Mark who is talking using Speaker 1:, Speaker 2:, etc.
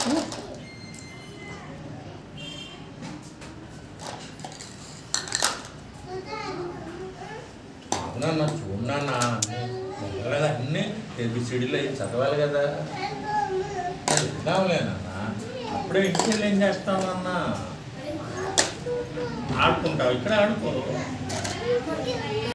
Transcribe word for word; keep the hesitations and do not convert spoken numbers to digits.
Speaker 1: అవునన్నా చూడన్నా అన్నీ ఏబిసిడీలు అవి చదవాలి కదా. వెళ్దాంలేనన్నా, అప్పుడే ఇంటికి వెళ్ళి ఏం చేస్తామన్నా? ఆడుకుంటావు, ఇక్కడ ఆడుకో.